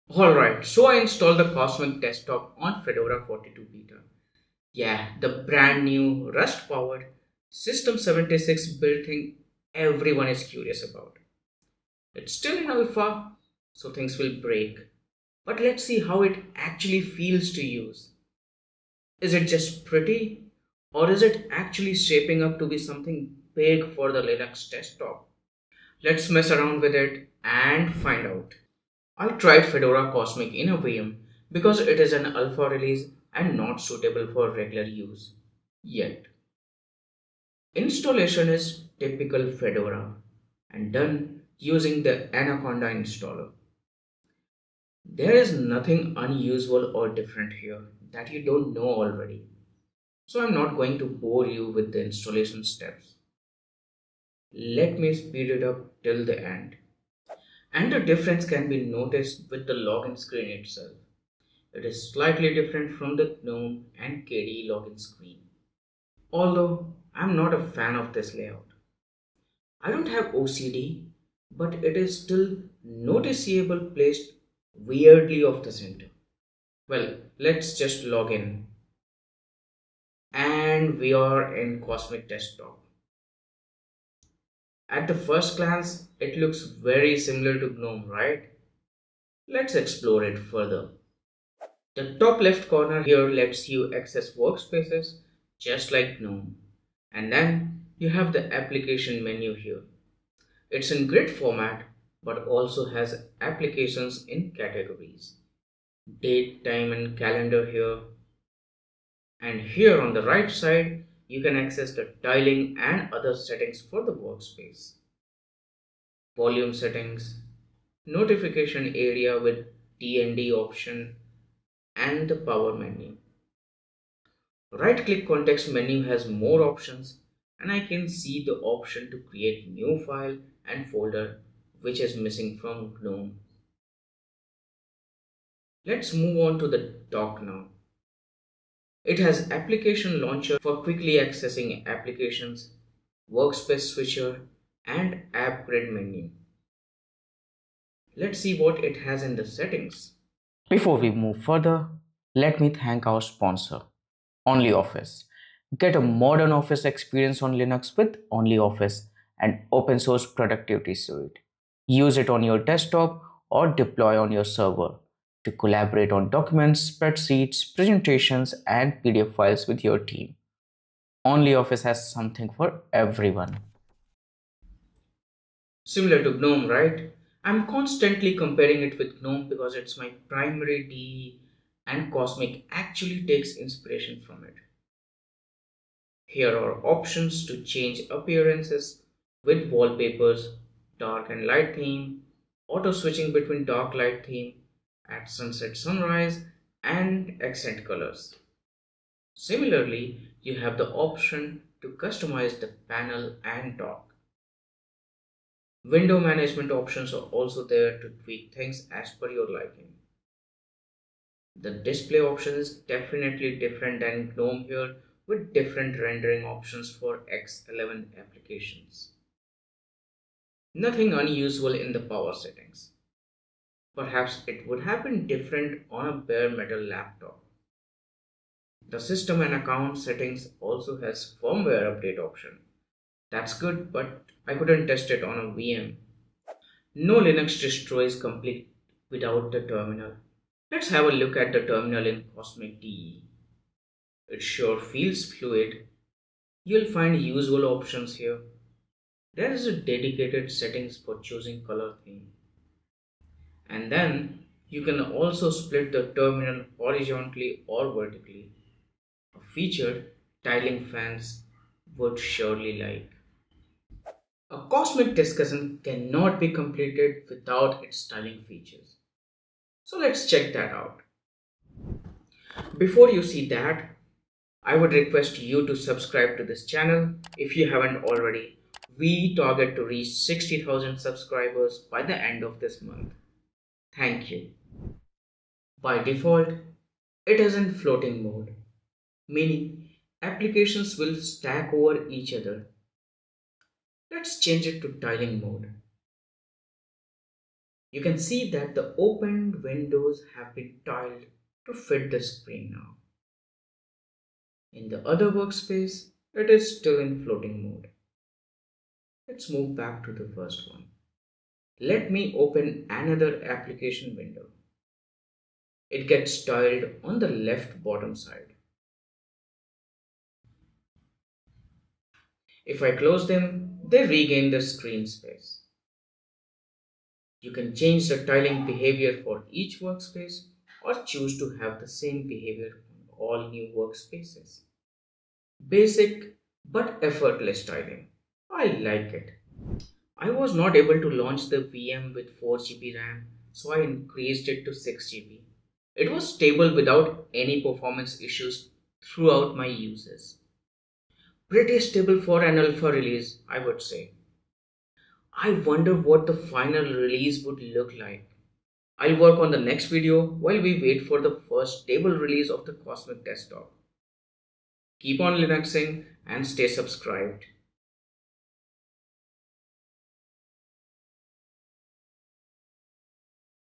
Alright, so I installed the Cosmic desktop on Fedora 42 beta. Yeah, the brand new Rust powered System 76 built thing everyone is curious about. It's still in alpha, so things will break. But let's see how it actually feels to use. Is it just pretty? Or is it actually shaping up to be something big for the Linux desktop? Let's mess around with it and find out. I tried Fedora Cosmic in a VM because it is an alpha release and not suitable for regular use yet. Installation is typical Fedora and done using the Anaconda installer. There is nothing unusual or different here that you don't know already. So I'm not going to bore you with the installation steps. Let me speed it up till the end. And the difference can be noticed with the login screen itself. It is slightly different from the GNOME and KDE login screen. Although I'm not a fan of this layout. I don't have OCD, but it is still noticeable placed weirdly off the center. Well, let's just log in. And we are in Cosmic Desktop. At the first glance, it looks very similar to GNOME, right? Let's explore it further. The top left corner here lets you access workspaces just like GNOME. And then you have the application menu here. It's in grid format but also has applications in categories. Date, time and calendar here. And here on the right side, you can access the tiling and other settings for the workspace. Volume settings, notification area with TND option and the power menu. Right click context menu has more options and I can see the option to create new file and folder which is missing from GNOME. Let's move on to the dock now. It has application launcher for quickly accessing applications, workspace switcher and app grid menu. Let's see what it has in the settings. Before we move further, let me thank our sponsor, ONLYOFFICE. Get a modern office experience on Linux with ONLYOFFICE, an open source productivity suite. Use it on your desktop or deploy on your server to collaborate on documents, spreadsheets, presentations, and PDF files with your team. ONLYOFFICE has something for everyone. Similar to GNOME, right? I'm constantly comparing it with GNOME because it's my primary DE and Cosmic actually takes inspiration from it. Here are options to change appearances with wallpapers, dark and light theme, auto switching between dark light theme, at sunset sunrise and accent colors. Similarly, you have the option to customize the panel and dock. Window management options are also there to tweak things as per your liking. The display option is definitely different than GNOME here with different rendering options for X11 applications. Nothing unusual in the power settings. Perhaps it would have been different on a bare metal laptop. The system and account settings also has firmware update option. That's good, but I couldn't test it on a VM. No Linux distro is complete without the terminal. Let's have a look at the terminal in Cosmic DE. It sure feels fluid. You'll find usual options here. There is a dedicated settings for choosing color theme. And then you can also split the terminal horizontally or vertically. A feature tiling fans would surely like. A Cosmic discussion cannot be completed without its styling features. So let's check that out. Before you see that, I would request you to subscribe to this channel if you haven't already. We target to reach 60,000 subscribers by the end of this month. Thank you. By default, it is in floating mode, meaning applications will stack over each other. Let's change it to tiling mode. You can see that the opened windows have been tiled to fit the screen now. In the other workspace, it is still in floating mode. Let's move back to the first one. Let me open another application window. It gets tiled on the left bottom side. If I close them, they regain the screen space. You can change the tiling behavior for each workspace or choose to have the same behavior on all new workspaces. Basic but effortless tiling. I like it. I was not able to launch the VM with 4 GB RAM, so I increased it to 6 GB. It was stable without any performance issues throughout my uses. Pretty stable for an alpha release, I would say. I wonder what the final release would look like. I'll work on the next video while we wait for the first stable release of the Cosmic Desktop. Keep on Linuxing and stay subscribed.